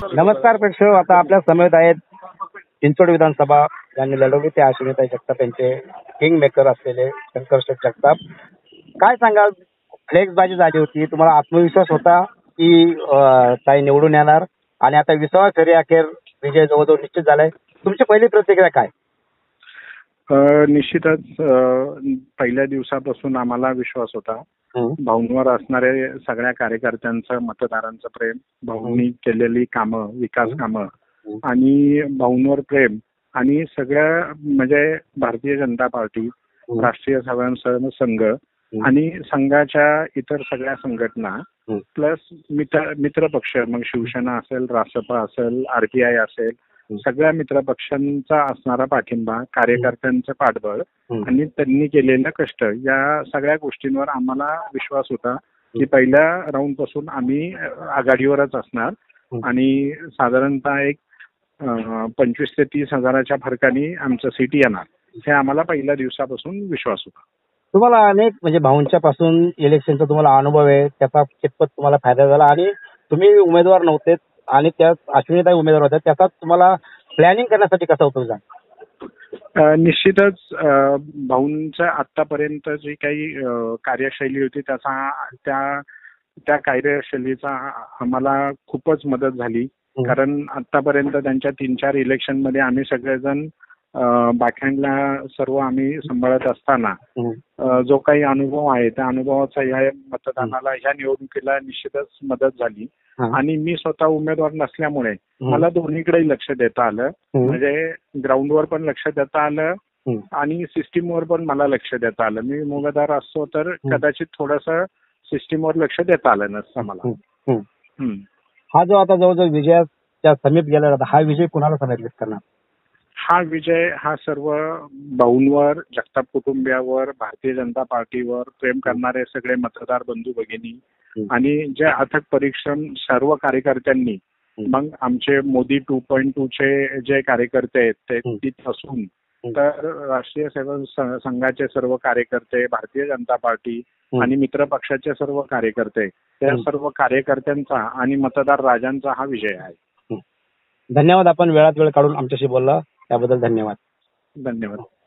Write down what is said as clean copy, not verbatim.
नमस्कार प्रेक्षक, आता आपल्या समेत आहेत चिंचवड विधानसभा यांनी लढवली ते अश्विनीताई जगताप यांचे किंग मेकर असलेले शंकर शेठ जगताप. काय सांगाल, फ्लेक्सबाजी झाली होती, तुम्हाला आत्मविश्वास होता की ताई निवडून येणार आणि आता 20वा फेरी अखेर विजय जवळजवळ निश्चित झालाय, तुमची पहिली प्रतिक्रिया काय? निश्चितच पहिल्या दिवसापासून आम्हाला विश्वास होता. भाऊंवर असणारे सगळ्या कार्यकर्त्यांचं, मतदारांचं प्रेम, भाऊंनी केलेली कामं, विकास कामं आणि भाऊंवर प्रेम आणि सगळ्या म्हणजे भारतीय जनता पार्टी, राष्ट्रीय स्वयंसेवक संघ आणि संघाच्या इतर सगळ्या संघटना प्लस मित्र पक्ष, मग शिवसेना असेल, रासपा असेल, आरपीआय असेल, सगळ्या मित्र पक्षांचा असणारा पाठिंबा, कार्यकर्त्यांचं पाठबळ आणि त्यांनी केलेलं कष्ट, या सगळ्या गोष्टींवर आम्हाला विश्वास होता की पहिल्या राऊंड पासून आम्ही आघाडीवरच असणार आणि साधारणतः एक 25 ते 30 हजाराच्या फरकाने आमचं सीट येणार, हे आम्हाला पहिल्या दिवसापासून विश्वास होता. तुम्हाला अनेक म्हणजे भाऊंच्या पासून इलेक्शनचा तुम्हाला अनुभव आहे, त्याचा कितपत तुम्हाला फायदा झाला आणि तुम्ही उमेदवार नव्हते आणि त्यात अश्विनीताई उमेदवार होत्या, त्याचा तुम्हाला प्लॅनिंग करण्यासाठी कसा उपयोग झाला? निश्चितच भाऊंच्या आतापर्यंत जी काही कार्यशैली होती त्या कार्यशैलीचा आम्हाला खूपच मदत झाली. कारण आतापर्यंत त्यांच्या 3-4 इलेक्शन मध्ये आम्ही सगळेजण बॅकहँडला सर्व आम्ही सांभाळत असताना जो काही अनुभव आहे त्या अनुभवाचा ह्या मतदानाला, ह्या निवडणुकीला निश्चितच मदत झाली. आणि मी स्वतः उमेदवार नसल्यामुळे मला दोन्हीकडे लक्ष देता आलं, म्हणजे ग्राउंडवर पण लक्ष देता आलं आणि सिस्टीमवर पण मला लक्ष देता आलं. मी उमेदवार असतो तर कदाचित थोडंसं सिस्टीमवर लक्ष देता आलं नसतं मला. हा जो आता जवळजवळ विजयाच्या समीप गेला, हा विजय कुणाला समर्पित करणार? हा विजय हा सर्व भाऊंवर, जगताप कुटुंबियावर, भारतीय जनता पार्टीवर प्रेम करणारे सगळे मतदार बंधू भगिनी आणि जे अथक परिश्रम सर्व कार्यकर्त्यांनी, मग आमचे मोदी 2.2 चे जे कार्यकर्ते आहेत ते तिथपासून तर राष्ट्रीय सेवक संघाचे सर्व कार्यकर्ते, भारतीय जनता पार्टी आणि मित्र पक्षाचे सर्व कार्यकर्ते, त्या सर्व कार्यकर्त्यांचा आणि मतदार राजांचा हा विजय आहे. धन्यवाद, आपण वेळात वेळ काढून आमच्याशी बोलला त्याबद्दल धन्यवाद. धन्यवाद.